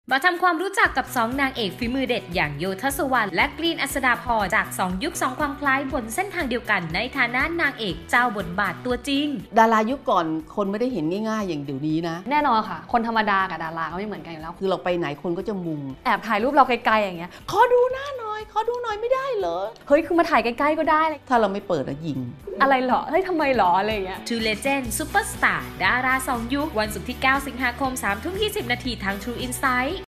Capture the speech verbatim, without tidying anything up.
มาทำความรู้จักกับสองนางเอกฝีมือเด็ดอย่างโยทัศวรรณและกรีนอัศดาพรจากสองยุคสองความคล้ายบนเส้นทางเดียวกันในฐานะนางเอกเจ้าบทบาทตัวจริงดารายุคก่อนคนไม่ได้เห็นง่ายๆอย่างเดี๋ยวนี้นะแน่นอนค่ะคนธรรมดากับดาราก็ไม่เหมือนกันอยู่แล้วคือเราไปไหนคนก็จะมุงแอบถ่ายรูปเราไกลๆอย่างเงี้ยขอดูหน้าหน่อยขอดูหน่อยไม่ได้เหรอเฮ้ยคือมาถ่ายใกล้ๆก็ได้ถ้าเราไม่เปิดอะยิงอะไรเหรอเฮ้ยทำไมเหรออะไรอย่างเงี้ย Two Legend Superstar ดาราสองยุควันศุกร์ที่เก้าสิงหาคม สามทุ่มยี่สิบนาทีทาง True Insight